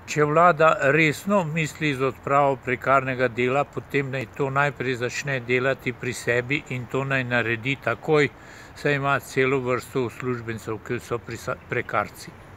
Če vlada resno misli z odpravo prekarnega dela, potem naj to najprej začne delati pri sebi in to naj naredi takoj, saj ima celo vrsto uslužbencev, ki so prekarci.